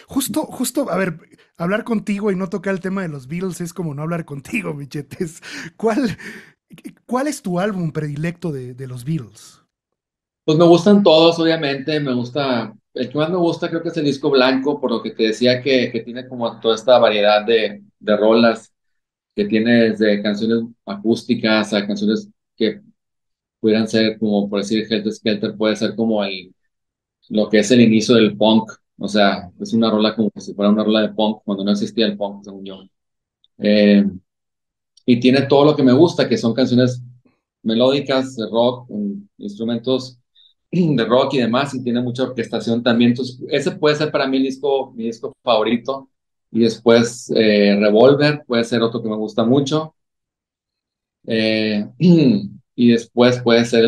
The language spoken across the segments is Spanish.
Justo, a ver, hablar contigo y no tocar el tema de los Beatles es como no hablar contigo, Michetes. ¿Cuál, ¿Cuál es tu álbum predilecto de los Beatles? Pues me gustan todos, obviamente. Me gusta, el que más me gusta creo que es el disco blanco, por lo que te decía que tiene como toda esta variedad de rolas, que tiene desde canciones acústicas a canciones que pudieran ser como, por decir, Helter Skelter puede ser como lo que es el inicio del punk. O sea, es una rola como si fuera una rola de punk cuando no existía el punk, según yo. Eh, y tiene todo lo que me gusta, que son canciones melódicas de rock, con instrumentos de rock y demás, y tiene mucha orquestación también. Entonces, ese puede ser para mí mi disco favorito. Y después Revolver puede ser otro que me gusta mucho. Y después puede ser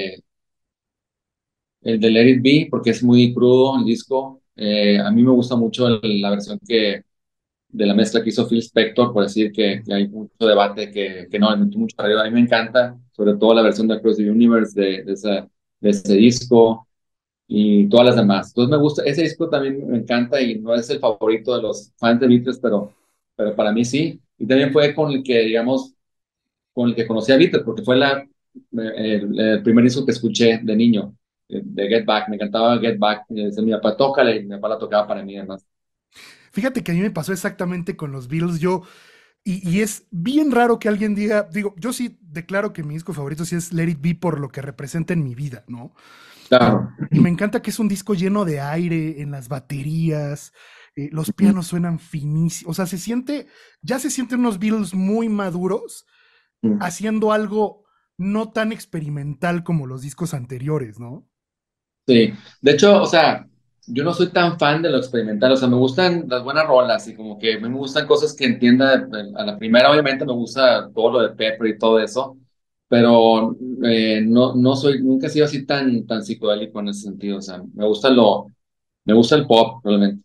el de Let It Be, porque es muy crudo el disco. A mí me gusta mucho la versión de la mezcla que hizo Phil Spector, por decir que hay mucho debate que no, hay mucho arriba. A mí me encanta, sobre todo la versión de Across the Universe de ese disco y todas las demás. Entonces me gusta, ese disco también me encanta y no es el favorito de los fans de Beatles, pero para mí sí. Y también fue con el que, digamos, con el que conocí a Beatles, porque fue el primer disco que escuché de niño, de Get Back. Me encantaba Get Back. Y decía mi papá, tócale, y mi papá la tocaba para mí, además. Fíjate que a mí me pasó exactamente con los Beatles. Y es bien raro que alguien diga, digo, yo sí declaro que mi disco favorito sí es Let It Be por lo que representa en mi vida, ¿no? Y, Claro. y me encanta que es un disco lleno de aire en las baterías, los pianos suenan finísimos, o sea, ya se sienten unos Beatles muy maduros haciendo algo no tan experimental como los discos anteriores, ¿no? Sí, de hecho, o sea, yo no soy tan fan de lo experimental, o sea, me gustan las buenas rolas y como que me gustan cosas que entienda a la primera, obviamente me gusta todo lo de Pepper y todo eso, pero no soy, nunca he sido así tan psicodélico en ese sentido, o sea, me gusta el pop, realmente.